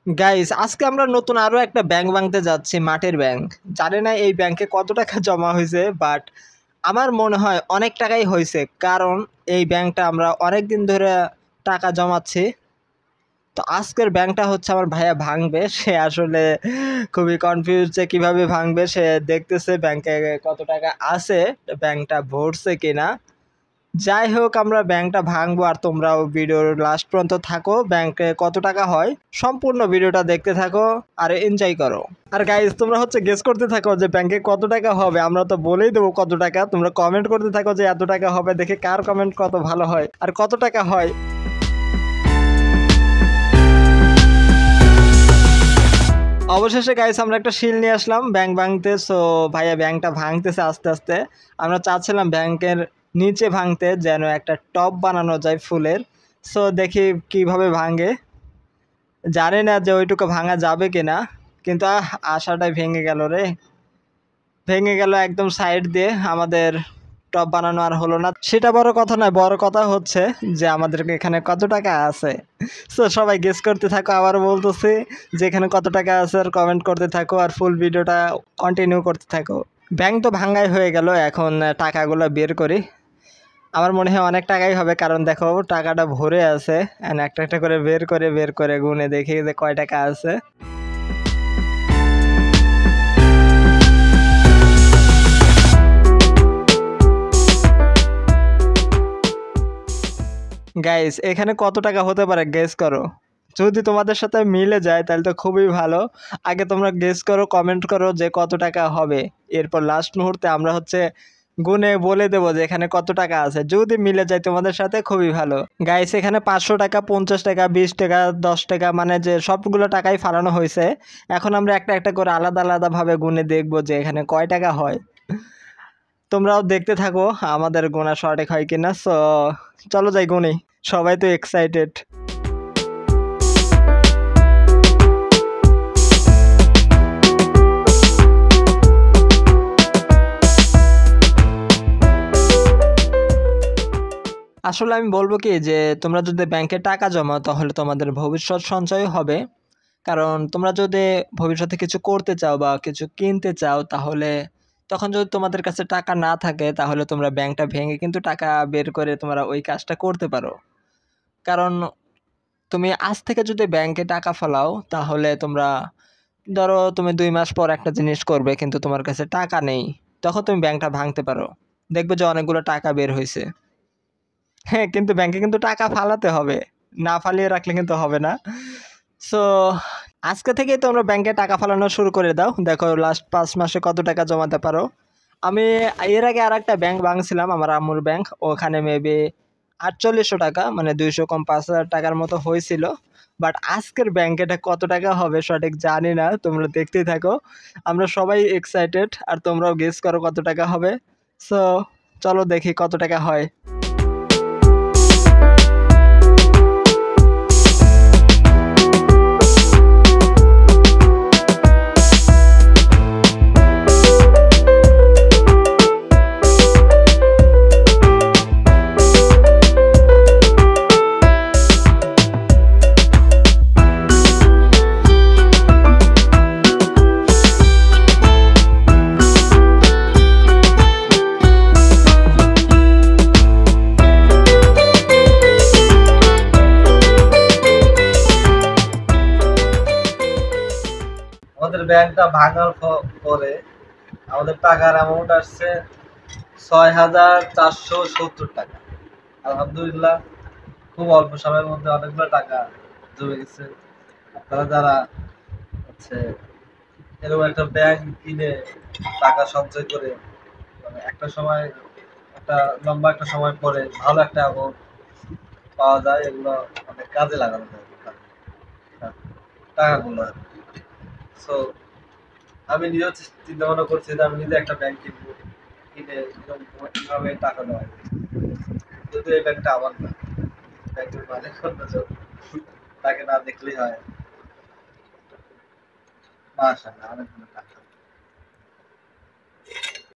Guys আজকে আমরা নতুন আরো একটা ব্যাংক ভাঙতে যাচ্ছি, মাটির ব্যাংক। জানি না এই ব্যাংকে কত টাকা জমা হয়েছে, বাট আমার মনে হয় অনেক টাকাই হয়েছে, কারণ এই ব্যাংকটা আমরা অনেক দিন ধরে টাকা জমাচ্ছি। তো আজকের ব্যাংকটা হচ্ছে আমার ভাইয়া ভাঙবে। সে আসলে খুবই কনফিউজ যে কিভাবে ভাঙবে। সে দেখতেছে ব্যাংকে কত টাকা আছে, ব্যাংকটা ভরছে কিনা। যাই হোক, আমরা ব্যাংকটা ভাঙবো আর তোমরাও ভিডিওর লাস্ট পর্যন্ত থাকো। ব্যাংকে কত টাকা হয় সম্পূর্ণ ভিডিওটা দেখতে থাকো আর এনজয় করো। আর গাইস তোমরা হচ্ছে গেস করতে থাকো যে ব্যাংকে কত টাকা হবে। আমরা তো বলেই দেবো কত টাকা, তোমরা কমেন্ট করতে থাকো যে এত টাকা হবে, দেখে কার কমেন্ট কত ভালো হয় আর কত টাকা হয়। অবশেষে গাইস আমরা একটা শিল নিয়ে আসলাম ব্যাংক ভাঙতে। সো ভাইয়া ব্যাংকটা ভাঙতেছে আস্তে আস্তে। আমরা চাচ্ছিলাম ব্যাংকের নিচে ভাঙতে, যেন একটা টপ বানানো যায় ফুলের। সো দেখি কিভাবে ভাঙে। জানি না যে ওইটুকু ভাঙা যাবে কিনা, কিন্তু আশাটাই ভেঙে গেল রে। ভেঙে গেল একদম সাইড দিয়ে। আমাদের টপ বানানো আর হলো না। সেটা বড় কথা নয়, বড় কথা হচ্ছে যে আমাদেরকে এখানে কত টাকা আছে। সো সবাই গেস করতে থাকো। আবার বলতেছি যে এখানে কত টাকা আছে, আর কমেন্ট করতে থাকো আর ফুল ভিডিওটা কন্টিনিউ করতে থাকো। ব্যাংক তো ভাঙাই হয়ে গেল, এখন টাকাগুলো বের করি। আমার মনে হয় অনেক টাকাই হবে, কারণ দেখো টাকাটা ভরে আছে। একটা একটা করে বের করে গুনে দেখি যে কয় টাকা আছে। গাইস এখানে কত টাকা হতে পারে গেস করো। যদি তোমাদের সাথে মিলে যায় তাহলে তো খুবই ভালো। আগে তোমরা গেস করো, কমেন্ট করো যে কত টাকা হবে। এরপর লাস্ট মুহূর্তে আমরা হচ্ছে গুনে বলে দেবো যে এখানে কত টাকা আছে। যদি মিলে যায় তোমাদের সাথে খুবই ভালো। গাইস এখানে 500 টাকা, 50 টাকা, 20 টাকা, 10 টাকা, মানে যে সবগুলো টাকাই ফালানো হয়েছে। এখন আমরা একটা একটা করে আলাদা আলাদাভাবে গুনে দেখবো যে এখানে কয় টাকা হয়। তোমরাও দেখতে থাকো আমাদের গোনা সঠিক হয় কিনা। সো চলো যাই গুনি। সবাই তো এক্সাইটেড। আসলে আমি বলবো কি যে তোমরা যদি ব্যাংকে টাকা জমাও তাহলে তোমাদের ভবিষ্যৎ সঞ্চয় হবে। কারণ তোমরা যদি ভবিষ্যতে কিছু করতে চাও বা কিছু কিনতে চাও, তাহলে তখন যদি তোমাদের কাছে টাকা না থাকে তাহলে তোমরা ব্যাংকটা ভেঙে কিন্তু টাকা বের করে তোমরা ওই কাজটা করতে পারো। কারণ তুমি আজ থেকে যদি ব্যাংকে টাকা ফেলাও, তাহলে তোমরা ধরো তুমি 2 মাস পর একটা জিনিস করবে কিন্তু তোমার কাছে টাকা নেই, তখন তুমি ব্যাংকটা ভাঙতে পারো। দেখবে যে অনেকগুলো টাকা বের হয়েছে। হ্যাঁ, কিন্তু ব্যাংকে কিন্তু টাকা ফালাতে হবে, না ফালিয়ে রাখলে কিন্তু হবে না। সো আজকে থেকেই তোমরা ব্যাংকে টাকা ফালানো শুরু করে দাও। দেখো লাস্ট 5 মাসে কত টাকা জমাতে পারো। আমি এর আগে আর একটা ব্যাংক ভাঙছিলাম, আমার আম্মুর ব্যাংক। ওখানে মেবি 4800 টাকা, মানে 200 কম 5000 টাকার মতো হয়েছিল। বাট আজকের ব্যাংকেটা কত টাকা হবে সঠিক জানি না, তোমরা দেখতেই থাকো। আমরা সবাই এক্সাইটেড, আর তোমরাও গেস করো কত টাকা হবে। সো চলো দেখি কত টাকা হয়। আমাদের ব্যাংকটা ভাঙার পরে আমাদের টাকার অ্যামাউন্ট আসছে 6470 টাকা। আলহামদুলিল্লাহ, খুব অল্প সময়ের মধ্যে অনেকগুলো টাকা জমে গেছে। আপনারা যারা হচ্ছে এরকম একটা ব্যাংক কিনে টাকা সঞ্চয় করে, মানে একটা সময়, একটা লম্বা একটা সময় পরে ভালো একটা অ্যামাউন্ট পাওয়া যায়, এগুলো অনেক কাজে লাগানো যায় টাকাগুলো। সো আমি নিজেও চিন্তা ভাবনা করছি যে আমি নিজে একটা ব্যাংক কিনবো, কিনে এরকম টাকা দেওয়া যায়। যদি এই ব্যাংকটা আমার না, ব্যাংকের মালিক অন্যজন, তাকে না দেখলেই হয়। মাশাআল্লাহ, অনেকগুলো টাকা।